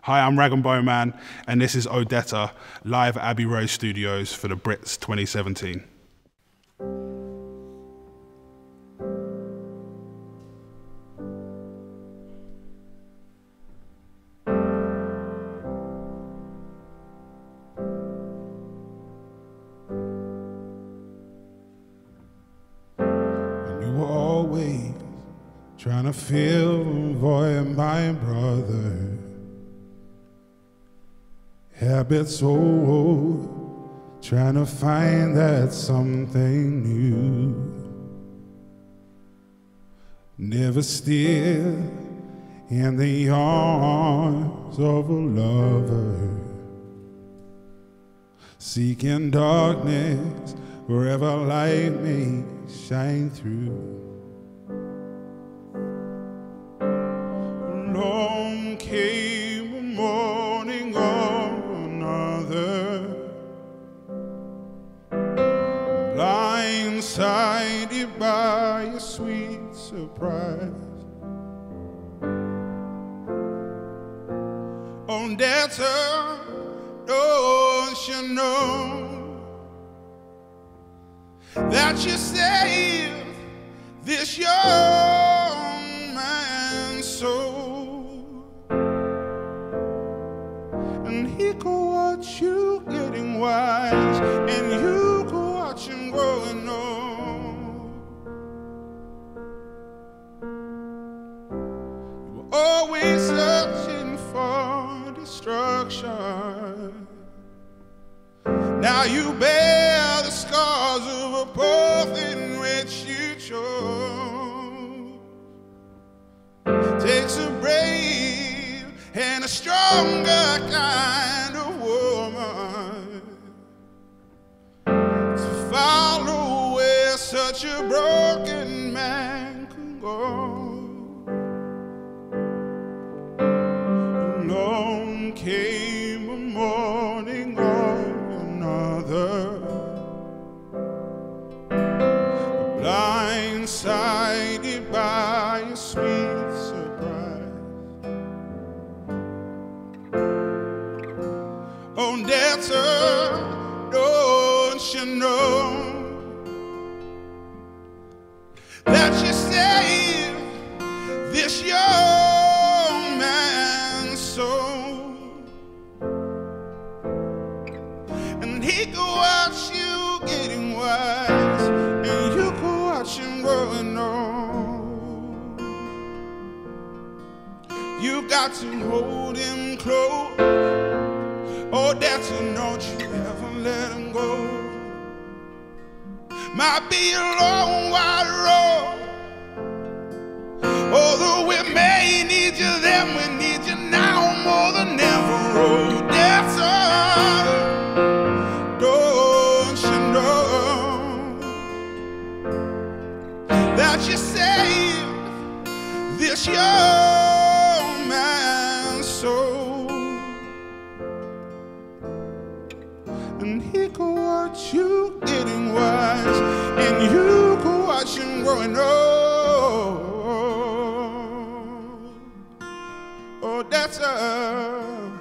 Hi, I'm Rag and Bone Man, and this is Odetta, live at Abbey Road Studios for the Brits 2017. You were always trying to fill the void, my brother. Habits old, trying to find that something new. Never still in the arms of a lover, seeking darkness wherever light may shine through. Long came a morning of another, blindsided by a sweet surprise. Odetta, don't you know that you saved this young man's soul? And he could watch you getting wise, and you could watch him growing old. You were always searching for destruction. Now you bear the scars of a path in which you chose. Takes a brave and a stronger kind of woman to follow where such a broken man can go. Along came a morning of another, blindsided by a sweet surprise. Odetta, don't you know that you saved this young man's soul? And he could watch you getting wise, and you could watch him growing old. You got to hold him close. Odetta, don't you ever let him go. Might be a long, wide road. Although we may need you then, we need you now more than ever. Odetta, don't you know that you saved this young man's soul? And he could watch you getting wise, and you could watch him growing old. Odetta.